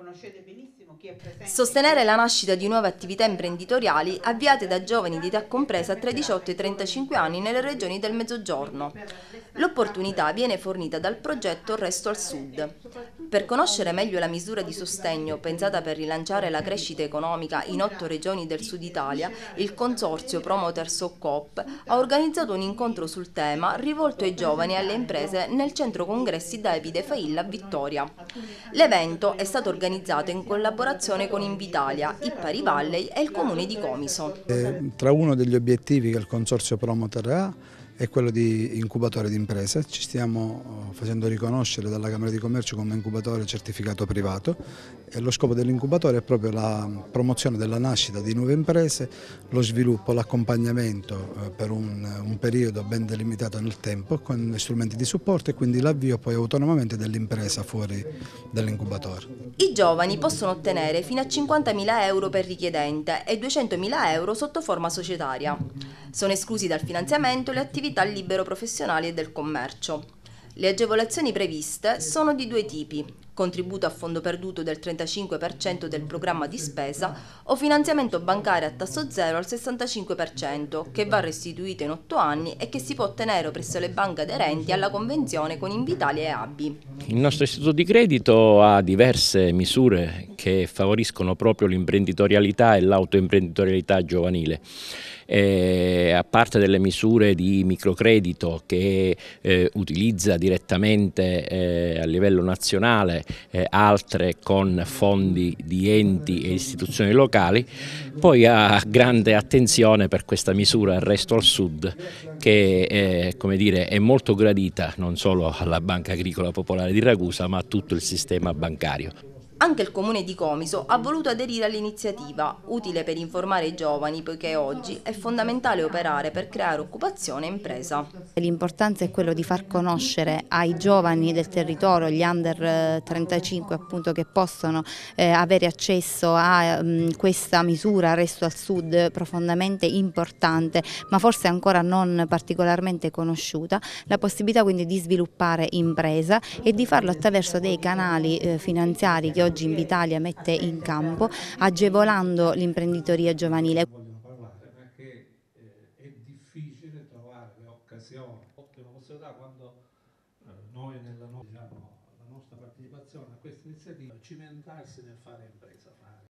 conoscete benissimo chi è presente. Sostenere la nascita di nuove attività imprenditoriali avviate da giovani di età compresa tra i 18 e i 35 anni nelle regioni del Mezzogiorno. L'opportunità viene fornita dal progetto Resto al Sud. Per conoscere meglio la misura di sostegno pensata per rilanciare la crescita economica in 8 regioni del Sud Italia, il consorzio Promoters Coop ha organizzato un incontro sul tema rivolto ai giovani e alle imprese nel centro congressi Davide Failla a Vittoria. L'evento è stato organizzato in collaborazione con Invitalia, Ipari Valley e il comune di Comiso. Tra uno degli obiettivi che il Consorzio Promoter ha è quello di incubatore di imprese. Ci stiamo facendo riconoscere dalla Camera di Commercio come incubatore certificato privato e lo scopo dell'incubatore è proprio la promozione della nascita di nuove imprese, lo sviluppo, l'accompagnamento per un periodo ben delimitato nel tempo con strumenti di supporto e quindi l'avvio poi autonomamente dell'impresa fuori dall'incubatore. I giovani possono ottenere fino a 50.000 euro per richiedente e 200.000 euro sotto forma societaria. Sono esclusi dal finanziamento le attività libero-professionali e del commercio. Le agevolazioni previste sono di due tipi: contributo a fondo perduto del 35% del programma di spesa o finanziamento bancario a tasso zero al 65%, che va restituito in 8 anni e che si può ottenere presso le banche aderenti alla convenzione con Invitalia e ABI. Il nostro istituto di credito ha diverse misure che favoriscono proprio l'imprenditorialità e l'autoimprenditorialità giovanile. A parte delle misure di microcredito che utilizza direttamente a livello nazionale, altre con fondi di enti e istituzioni locali, poi ha grande attenzione per questa misura Resto al Sud che come dire, è molto gradita non solo alla Banca Agricola Popolare di Ragusa ma a tutto il sistema bancario. Anche il comune di Comiso ha voluto aderire all'iniziativa, utile per informare i giovani poiché oggi è fondamentale operare per creare occupazione e impresa. L'importanza è quello di far conoscere ai giovani del territorio, gli under 35 appunto, che possono avere accesso a questa misura Resto al Sud profondamente importante, ma forse ancora non particolarmente conosciuta, la possibilità quindi di sviluppare impresa e di farlo attraverso dei canali finanziari che oggi Invitalia mette in campo, agevolando l'imprenditoria giovanile. Vogliono parlare, ma che è difficile trovare le occasioni, l'ottima possibilità quando noi diciamo, la nostra partecipazione a questa iniziativa cimentarsi nel fare impresa.